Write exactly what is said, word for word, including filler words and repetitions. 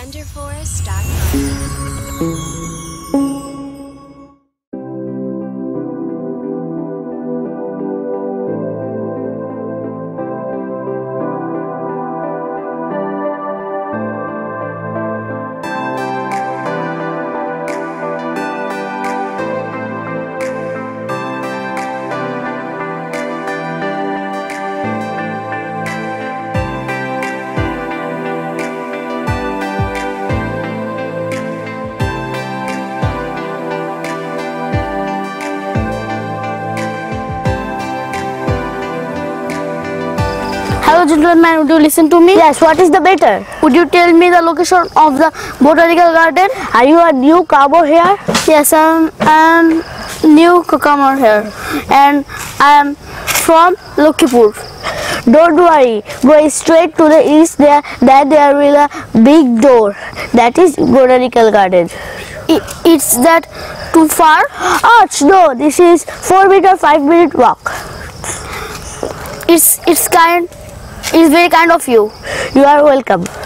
lavender forest dot com. Hello gentlemen, would you listen to me? Yes, what is the matter? Would you tell me the location of the botanical garden? Are you a newcomer here? Yes, I am a newcomer here and I am from Lakshmipur. Don't worry, go straight to the east there, then there will a big door. That is botanical garden. I, it's that too far? Oh no, this is four minute, five minute walk. It's, it's kind, it's very kind of you. You are welcome.